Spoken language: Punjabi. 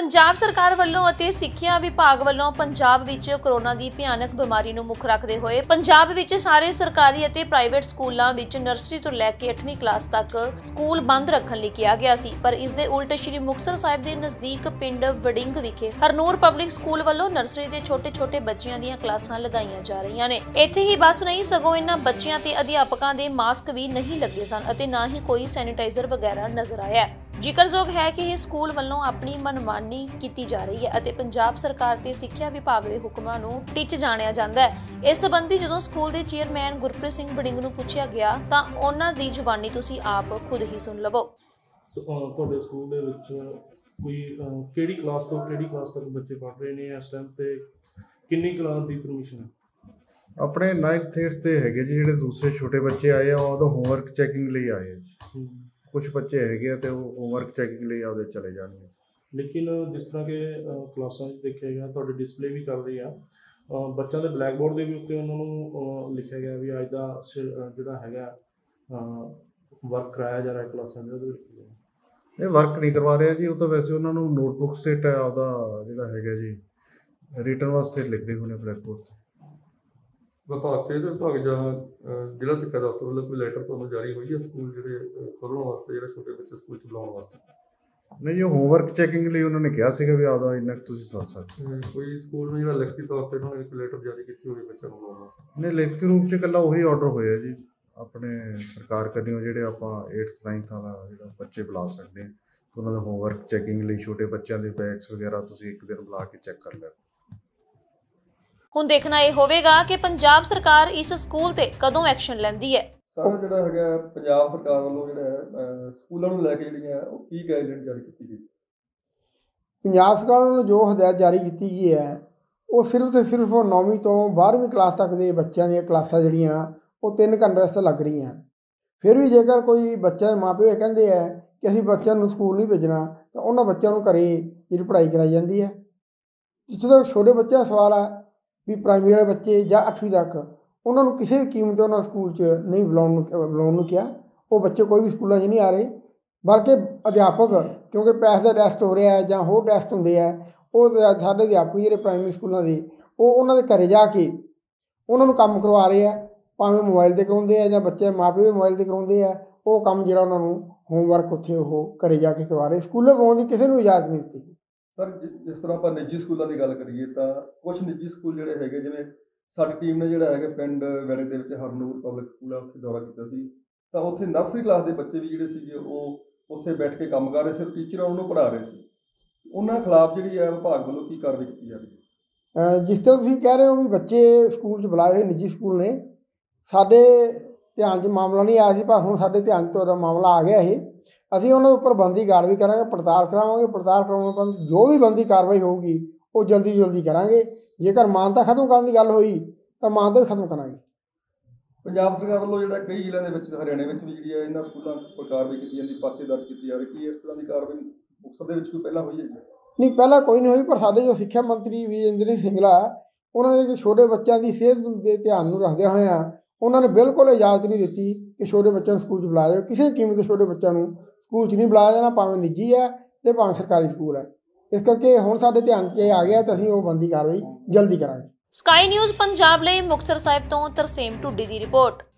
पंजाब सरकार ਵੱਲੋਂ ਅਤੇ ਸਿੱਖਿਆ ਵਿਭਾਗ ਵੱਲੋਂ ਪੰਜਾਬ ਵਿੱਚ ਕੋਰੋਨਾ ਦੀ ਭਿਆਨਕ ਬਿਮਾਰੀ ਨੂੰ ਮੁੱਖ ਰੱਖਦੇ ਹੋਏ ਪੰਜਾਬ ਵਿੱਚ ਸਾਰੇ ਸਰਕਾਰੀ ਅਤੇ ਪ੍ਰਾਈਵੇਟ ਸਕੂਲਾਂ ਵਿੱਚ ਨਰਸਰੀ ਤੋਂ ਲੈ ਕੇ 8ਵੀਂ ਕਲਾਸ ਤੱਕ ਸਕੂਲ ਬੰਦ ਰੱਖਣ ਲਈ ਕਿਹਾ ਗਿਆ ਸੀ। ਪਰ ਇਸ ਦੇ ਉਲਟ ਸ਼੍ਰੀ ਮੁਕਤਸਰ ਸਾਹਿਬ ਦੇ ਨਜ਼ਦੀਕ ਪਿੰਡ ਵੜਿੰਗ ਵਿਖੇ ਹਰਨੂਰ ਪਬਲਿਕ ਸਕੂਲ ਵੱਲੋਂ ਨਰਸਰੀ ਦੇ ਛੋਟੇ-ਛੋਟੇ ਬੱਚਿਆਂ ਦੀਆਂ ਕਲਾਸਾਂ ਲਗਾਈਆਂ ਜਾ ਰਹੀਆਂ ਨੇ। ਇੱਥੇ ਹੀ ਬਸ ਨਹੀਂ ਸਗੋਂ ਇਹਨਾਂ ਬੱਚਿਆਂ ਤੇ ਅਧਿਆਪਕਾਂ ਦੇ ਮਾਸਕ ਵੀ ਨਹੀਂ ਲੱਗੇ ਸਨ ਅਤੇ ਨਾ ਹੀ ਕੋਈ ਸੈਨੀਟਾਈਜ਼ਰ ਵਗੈਰਾ ਨਜ਼ਰ ਆਇਆ। ਜ਼ਿਕਰਯੋਗ ਹੈ ਕਿ ਇਹ ਸਕੂਲ ਵੱਲੋਂ ਆਪਣੀ ਮਨਮਾਨੀ ਕੀਤੀ ਜਾ ਰਹੀ ਹੈ ਅਤੇ ਪੰਜਾਬ ਸਰਕਾਰ ਤੇ ਸਿੱਖਿਆ ਵਿਭਾਗ ਦੇ ਹੁਕਮਾਂ ਨੂੰ ਟਿੱਚ ਜਾਣਿਆ ਜਾਂਦਾ ਹੈ। ਇਸ ਸੰਬੰਧੀ ਜਦੋਂ ਸਕੂਲ ਦੇ ਚੇਅਰਮੈਨ ਗੁਰਪ੍ਰੀਤ ਸਿੰਘ ਵੜਿੰਗ ਨੂੰ ਪੁੱਛਿਆ ਗਿਆ ਤਾਂ ਉਹਨਾਂ ਦੀ ਜ਼ੁਬਾਨੀ ਤੁਸੀਂ ਆਪ ਖੁਦ ਹੀ ਸੁਣ ਲਵੋ। ਤੁਹਾਡੇ ਸਕੂਲ ਦੇ ਵਿੱਚ ਕੋਈ ਕਿਹੜੀ ਕਲਾਸ ਤੋਂ ਕਿਹੜੀ ਕਲਾਸ ਤੱਕ ਬੱਚੇ ਪੜ੍ਹ ਰਹੇ ਨੇ ਇਸ ਟਾਈਮ ਤੇ ਕਿੰਨੀ ਕਲਾਸ ਦੀ ਪਰਮਿਸ਼ਨ ਹੈ? ਆਪਣੇ 9th 8th ਤੇ ਹੈਗੇ ਜੀ, ਜਿਹੜੇ ਦੂਸਰੇ ਛੋਟੇ ਬੱਚੇ ਆਏ ਆ ਉਹਦਾ ਹੋਮਵਰਕ ਚੈਕਿੰਗ ਲਈ ਆਏ ਜੀ। ਕੁਝ ਬੱਚੇ ਹੈਗੇ ਆ ਤੇ ਉਹ ਹੋਮਵਰਕ ਚੈਕਿੰਗ ਲਈ ਆਪਦੇ ਚਲੇ ਜਾਣਗੇ। ਲੇਕਿਨ ਜਿਸ ਤਰ੍ਹਾਂ ਕਿ ਕਲਾਸਾਂ 'ਚ ਦੇਖਿਆ ਗਿਆ ਤੁਹਾਡੇ ਡਿਸਪਲੇ ਵੀ ਚੱਲ ਰਹੀ ਆ, ਬੱਚਿਆਂ ਦੇ ਬਲੈਕ ਬੋਰਡ ਦੇ ਵੀ ਉੱਤੇ ਉਹਨਾਂ ਨੂੰ ਲਿਖਿਆ ਗਿਆ ਵੀ ਅੱਜ ਦਾ ਜਿਹੜਾ ਹੈਗਾ ਵਰਕ ਕਰਾਇਆ ਜਾ ਰਿਹਾ ਕਲਾਸਾਂ ਦੇ, ਉਹਦੇ ਵਿੱਚ ਇਹ ਵਰਕ ਨਹੀਂ ਕਰਵਾ ਰਿਹਾ ਜੀ। ਉਹ ਤਾਂ ਵੈਸੇ ਉਹਨਾਂ ਨੂੰ ਨੋਟਬੁੱਕਸ ਤੇ ਆਪਦਾ ਜਿਹੜਾ ਹੈਗਾ ਜੀ ਰਿਟਨ ਵਾਸਤੇ ਲਿਖ ਰਹੇ ਹੋਣੇ ਬਲੈਕ ਬੋਰਡ ਤੇ। ਵਿਭਾਗ ਸਿਹਤ ਵਿਭਾਗ ਜਾਂ ਜ਼ਿਲ੍ਹਾ ਸਿੱਖਿਆ ਦਫ਼ਤਰ ਵੱਲੋਂ ਕੋਈ ਲੈਟਰ ਤੁਹਾਨੂੰ ਜਾਰੀ ਹੋਈ ਹੈ ਸਕੂਲ ਜਿਹੜੇ ਖੋਲ੍ਹਣ ਵਾਸਤੇ, ਜਿਹੜੇ ਛੋਟੇ ਬੱਚੇ ਸਕੂਲ 'ਚ ਬੁਲਾਉਣ ਵਾਸਤੇ? ਨਹੀਂ, ਉਹ ਹੋਮਵਰਕ ਚੈਕਿੰਗ ਲਈ ਉਹਨਾਂ ਨੇ ਕਿਹਾ ਸੀਗਾ ਵੀ ਆਪਦਾ ਇੰਨਾ ਤੁਸੀਂ ਸਾਥ ਸਕਦੇ। ਕੋਈ ਸਕੂਲ ਨੂੰ ਜਿਹੜਾ ਲਿਖਤੀ ਤੌਰ ਤੇ ਉਹਨਾਂ ਨੇ ਇੱਕ ਲੈਟਰ ਜਾਰੀ ਕੀਤੀ ਹੋਵੇ ਬੱਚਿਆਂ ਨੂੰ ਬੁਲਾਉਣ ਵਾਸਤੇ? ਨਹੀਂ, ਲਿਖਤੀ ਰੂਪ 'ਚ ਇਕੱਲਾ ਉਹੀ ਆਰਡਰ ਹੋਇਆ ਜੀ ਆਪਣੇ ਸਰਕਾਰ ਕਰਨੀਓ, ਜਿਹੜੇ ਆਪਾਂ 8th 9th ਵਾਲਾ ਜਿਹੜਾ ਬੱਚੇ ਬੁਲਾ ਸਕਦੇ ਹਾਂ ਉਹਨਾਂ ਦਾ ਹੋਮਵਰਕ ਚੈਕਿੰਗ ਲਈ ਛੋਟੇ ਬੱਚਿਆਂ ਦੇ ਬੈਗਸ ਵਗੈਰਾ ਤੁਸੀਂ ਇੱਕ ਦਿਨ ਬੁਲਾ ਕੇ ਚੈੱਕ ਕਰ ਲਿਆ। ਹੁਣ ਦੇਖਣਾ ਇਹ ਹੋਵੇਗਾ ਕਿ ਪੰਜਾਬ ਸਰਕਾਰ ਇਸ ਸਕੂਲ ਤੇ ਕਦੋਂ ਐਕਸ਼ਨ ਲੈਂਦੀ ਹੈ। ਸਰ ਜਿਹੜਾ ਹੈਗਾ ਪੰਜਾਬ ਸਰਕਾਰ ਵੱਲੋਂ ਜਿਹੜਾ ਸਕੂਲਾਂ ਨੂੰ ਲੈ ਕੇ ਜਿਹੜੀਆਂ ਉਹ ਕੀ ਗਾਈਡਲਾਈਨ ਜਾਰੀ ਕੀਤੀ ਗਈ? ਪੰਜਾਬ ਸਰਕਾਰ ਵੱਲੋਂ ਜੋ ਹਦਾਇਤ ਜਾਰੀ ਕੀਤੀ ਗਈ ਹੈ ਉਹ ਸਿਰਫ ਤੇ ਸਿਰਫ 9ਵੀਂ ਤੋਂ 12ਵੀਂ ਕਲਾਸ ਤੱਕ ਦੇ ਬੱਚਿਆਂ ਦੀਆਂ ਕਲਾਸਾਂ ਜਿਹੜੀਆਂ ਉਹ 3 ਘੰਟੇ ਵਾਸਤੇ ਲੱਗ ਰਹੀਆਂ। ਫਿਰ ਵੀ ਜੇਕਰ ਕੋਈ ਬੱਚਾ ਦੇ ਮਾਪੇ ਕਹਿੰਦੇ ਹੈ ਕਿ ਅਸੀਂ ਬੱਚਿਆਂ ਨੂੰ ਸਕੂਲ ਨਹੀਂ ਭੇਜਣਾ ਤਾਂ ਉਹਨਾਂ ਬੱਚਿਆਂ ਨੂੰ ਘਰੇ ਜਿਹੜੀ ਪੜ੍ਹਾਈ ਕਰਾਈ ਜਾਂਦੀ ਹੈ। ਜਿੱਥੋਂ ਤੱਕ ਛੋਟੇ ਬੱਚਿਆਂ ਦਾ ਸਵਾਲ ਹੈ ਵੀ ਪ੍ਰਾਇਮਰੀ ਵਾਲੇ ਬੱਚੇ ਜਾਂ 8ਵੀਂ ਤੱਕ ਉਹਨਾਂ ਨੂੰ ਕਿਸੇ ਵੀ ਕੀਮਤ 'ਤੇ ਉਹਨਾਂ ਸਕੂਲ 'ਚ ਨਹੀਂ ਬੁਲਾਉਣ ਨੂੰ ਕਿਹਾ। ਉਹ ਬੱਚੇ ਕੋਈ ਵੀ ਸਕੂਲਾਂ 'ਚ ਨਹੀਂ ਆ ਰਹੇ, ਬਲਕਿ ਅਧਿਆਪਕ ਕਿਉਂਕਿ ਪੈਸੇ ਦਾ ਟੈਸਟ ਹੋ ਰਿਹਾ ਜਾਂ ਹੋਰ ਟੈਸਟ ਹੁੰਦੇ ਆ, ਉਹ ਸਾਡੇ ਅਧਿਆਪਕ ਜਿਹੜੇ ਪ੍ਰਾਇਮਰੀ ਸਕੂਲਾਂ ਦੇ ਉਹ ਉਹਨਾਂ ਦੇ ਘਰੇ ਜਾ ਕੇ ਉਹਨਾਂ ਨੂੰ ਕੰਮ ਕਰਵਾ ਰਹੇ ਆ, ਭਾਵੇਂ ਮੋਬਾਈਲ 'ਤੇ ਕਰਾਉਂਦੇ ਆ ਜਾਂ ਬੱਚੇ ਮਾਂ ਪਿਓ ਵੀ ਮੋਬਾਈਲ 'ਤੇ ਕਰਾਉਂਦੇ ਆ। ਉਹ ਕੰਮ ਜਿਹੜਾ ਉਹਨਾਂ ਨੂੰ ਹੋਮਵਰਕ ਉੱਥੇ ਉਹ ਘਰੇ ਜਾ ਕੇ ਕਰਵਾ ਰਹੇ, ਸਕੂਲੇ ਕਰਾਉਣ ਦੀ ਕਿਸੇ ਨੂੰ ਇਜਾਜ਼ਤ ਨਹੀਂ ਦਿੱਤੀ। ਸਰ ਜਿਸ ਤਰ੍ਹਾਂ ਆਪਾਂ ਨਿੱਜੀ ਸਕੂਲਾਂ ਦੀ ਗੱਲ ਕਰੀਏ ਤਾਂ ਕੁਛ ਨਿੱਜੀ ਸਕੂਲ ਜਿਹੜੇ ਹੈਗੇ, ਜਿਵੇਂ ਸਾਡੀ ਟੀਮ ਨੇ ਜਿਹੜਾ ਹੈਗਾ ਪਿੰਡ ਵੈੜੇ ਦੇ ਵਿੱਚ ਹਰਨੂਰ ਪਬਲਿਕ ਸਕੂਲ ਆ ਉੱਥੇ ਦੌਰਾ ਕੀਤਾ ਸੀ, ਤਾਂ ਉੱਥੇ ਨਰਸਰੀ ਕਲਾਸ ਦੇ ਬੱਚੇ ਵੀ ਜਿਹੜੇ ਸੀਗੇ ਉਹ ਉੱਥੇ ਬੈਠ ਕੇ ਕੰਮ ਕਰ ਰਹੇ ਸੀ, ਟੀਚਰ ਉਹਨਾਂ ਨੂੰ ਪੜ੍ਹਾ ਰਹੇ ਸੀ। ਉਹਨਾਂ ਖਿਲਾਫ ਜਿਹੜੀ ਹੈ ਵਿਭਾਗ ਵੱਲੋਂ ਕੀ ਕਾਰਵਾਈ ਕੀਤੀ ਜਾ ਰਹੀ ਹੈ? ਜਿਸ ਤਰ੍ਹਾਂ ਤੁਸੀਂ ਕਹਿ ਰਹੇ ਹੋ ਵੀ ਬੱਚੇ ਸਕੂਲ 'ਚ ਬੁਲਾਏ ਹੋਏ ਨਿੱਜੀ ਸਕੂਲ ਨੇ, ਸਾਡੇ ਧਿਆਨ 'ਚ ਮਾਮਲਾ ਨਹੀਂ ਆਇਆ ਸੀ, ਪਰ ਹੁਣ ਸਾਡੇ ਧਿਆਨ 'ਚ ਉਹਦਾ ਮਾਮਲਾ ਆ ਗਿਆ। ਇਹ ਅਸੀਂ ਉਹਨਾਂ ਉੱਪਰ ਬਣਦੀ ਕਾਰਵਾਈ ਕਰਾਂਗੇ, ਪੜਤਾਲ ਕਰਾਵਾਂਗੇ। ਪੜਤਾਲ ਕਰਾਉਣ ਤੋਂ ਬਾਅਦ ਜੋ ਵੀ ਬਣਦੀ ਕਾਰਵਾਈ ਹੋਊਗੀ ਉਹ ਜਲਦੀ ਕਰਾਂਗੇ। ਜੇਕਰ ਮਾਨਤਾ ਖਤਮ ਕਰਨ ਦੀ ਗੱਲ ਹੋਈ ਤਾਂ ਮਾਨਤਾ ਵੀ ਖਤਮ ਕਰਾਂਗੇ। ਪੰਜਾਬ ਸਰਕਾਰ ਵੱਲੋਂ ਜਿਹੜਾ ਕਈ ਜ਼ਿਲ੍ਹਿਆਂ ਦੇ ਵਿੱਚ ਹਰਿਆਣੇ ਵਿੱਚ ਵੀ ਜਿਹੜੀ ਹੈ ਇਹਨਾਂ ਸਕੂਲਾਂ ਉੱਪਰ ਕਾਰਵਾਈ ਕੀਤੀ ਜਾਂਦੀ, ਪਰਚੇ ਦਰਜ ਕੀਤੀ ਜਾ ਰਹੀ, ਕੀ ਇਸ ਤਰ੍ਹਾਂ ਦੀ ਕਾਰਵਾਈ ਮੁਕਤਸਰ ਦੇ ਵਿੱਚ ਕੋਈ ਪਹਿਲਾਂ ਹੋਈ ਹੈ? ਨਹੀਂ, ਪਹਿਲਾਂ ਕੋਈ ਨਹੀਂ ਹੋਈ, ਪਰ ਸਾਡੇ ਜੋ ਸਿੱਖਿਆ ਮੰਤਰੀ ਵਿਜੇਂਦਰ ਸਿੰਘ ਸਿੰਗਲਾ ਉਹਨਾਂ ਨੇ ਛੋਟੇ ਬੱਚਿਆਂ ਦੀ ਸਿਹਤ ਦੇ ਧਿਆਨ ਨੂੰ ਰੱਖਦਿਆਂ ਹੋਇਆਂ ਉਹਨਾਂ ਨੇ ਬਿਲਕੁਲ ਇਜਾਜ਼ਤ ਨਹੀਂ ਦਿੱਤੀ ਕਿ ਛੋਟੇ ਬੱਚਿਆਂ ਨੂੰ ਸਕੂਲ 'ਚ ਬੁਲਾਇਆ ਜਾਵੇ। ਕਿਸੇ ਕੀਮਤ 'ਤੇ ਛੋਟੇ ਬੱਚਿਆਂ ਨੂੰ ਸਕੂਲ 'ਚ ਨਹੀਂ ਬੁਲਾਇਆ ਜਾਣਾ, ਭਾਵੇਂ ਨਿੱਜੀ ਹੈ ਅਤੇ ਭਾਵੇਂ ਸਰਕਾਰੀ ਸਕੂਲ ਹੈ। ਇਸ ਕਰਕੇ ਹੁਣ ਸਾਡੇ ਧਿਆਨ 'ਚ ਇਹ ਆ ਗਿਆ ਤਾਂ ਅਸੀਂ ਉਹ ਬਣਦੀ ਕਾਰਵਾਈ ਜਲਦੀ ਕਰਾਂਗੇ। ਸਕਾਈ ਨਿਊਜ਼ ਪੰਜਾਬ ਲਈ ਮੁਕਤਸਰ ਸਾਹਿਬ ਤੋਂ ਤਰਸੇਮ ਢੁੱਡੀ ਦੀ ਰਿਪੋਰਟ।